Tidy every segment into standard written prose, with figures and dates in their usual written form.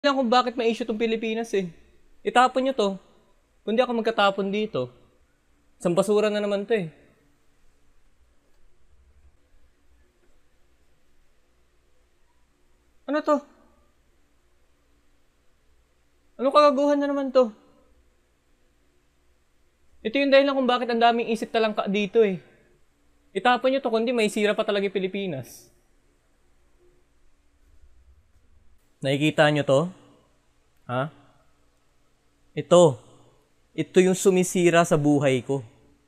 Lang kung bakit may issue tong Pilipinas eh. Itapon nyo to. Kundi ako magkatapon dito. Isang basura na naman to eh. Ano to? Anong kagaguhan na naman to? Ito yung dahilan kung bakit ang daming isip talangka dito eh. Itapon nyo to kundi may sira pa talaga yung Pilipinas. Nakikita nyo to? Ha? Ito. Ito yung sumisira sa buhay ko.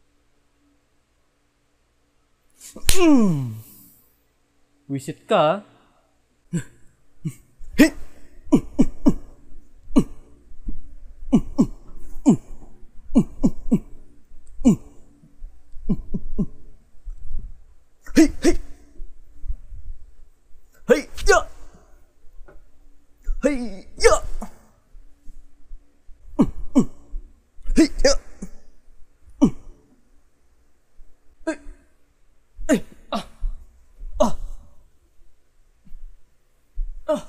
Wisit ka, Hey, hey. Hey, ya. Hey, ya. Hey, ya. Hey. Hey. Ah. Ah. Ah.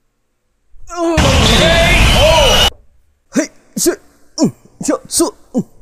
Hey, shit.